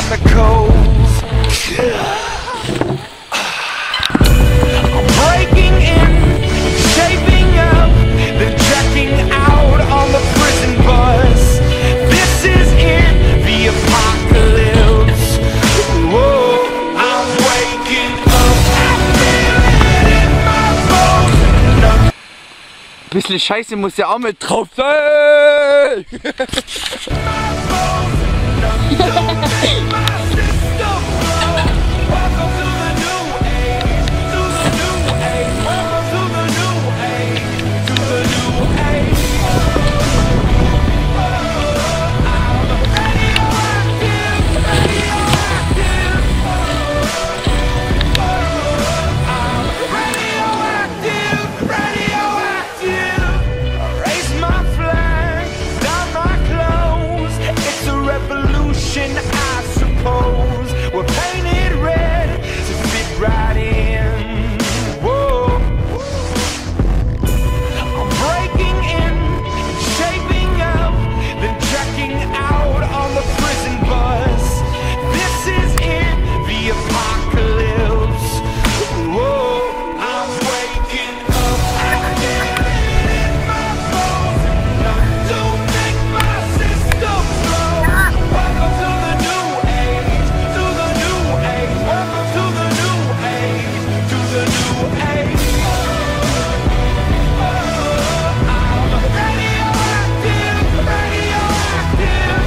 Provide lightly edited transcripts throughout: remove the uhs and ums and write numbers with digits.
chemicals. I'm breaking in, shaping up, then checking out on the prison bus. This is in the apocalypse. Whoa, I'm waking up, I feel it in my bones. Bisschen Scheiße muss ja auch mit drauf sein. I suppose we're painted red to fit right in. Whoa, I'm breaking in, shaping up, then checking out on the prison bus. This is in the apocalypse. Whoa, I'm waking up, I feel it in my bones. Enough to make my system blow. Welcome to the new age, to the new age. Welcome to the new age, to the new age. I'm radioactive, radioactive.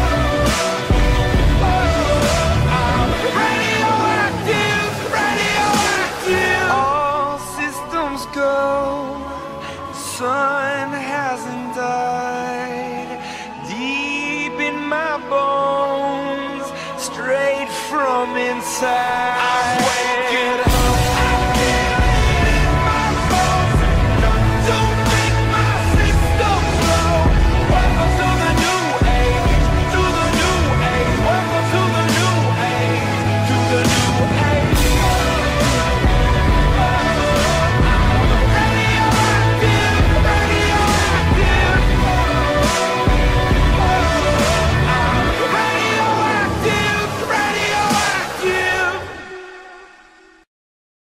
I'm radioactive, radioactive. All systems go, sun hasn't died. Deep in my bones, straight from inside.